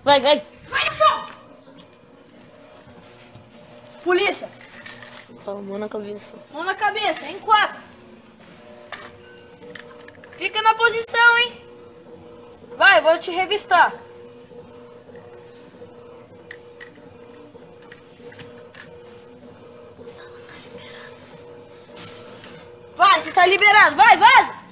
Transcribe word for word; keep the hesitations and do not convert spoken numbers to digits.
Vai, vai. Vai no chão! Polícia! Fala, mão na cabeça. Mão na cabeça, em quatro. Fica na posição, hein? Vai, eu vou te revistar. Vai, você tá liberado. Vai, vaza!